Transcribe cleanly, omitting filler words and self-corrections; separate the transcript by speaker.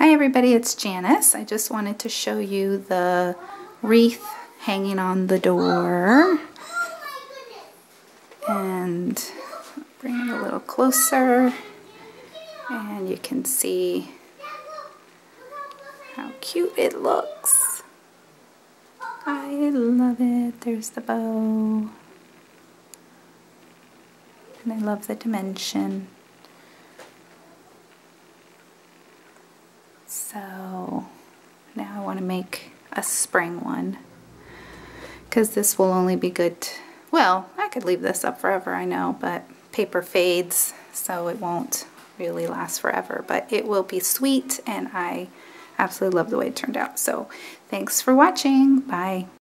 Speaker 1: Hi everybody, it's Janice. I just wanted to show you the wreath hanging on the door. And bring it a little closer and you can see how cute it looks. I love it. There's the bow. And I love the dimension. So now I want to make a spring one because this will only be good, well, I could leave this up forever, I know, but paper fades so it won't really last forever, but it will be sweet and I absolutely love the way it turned out. So thanks for watching. Bye.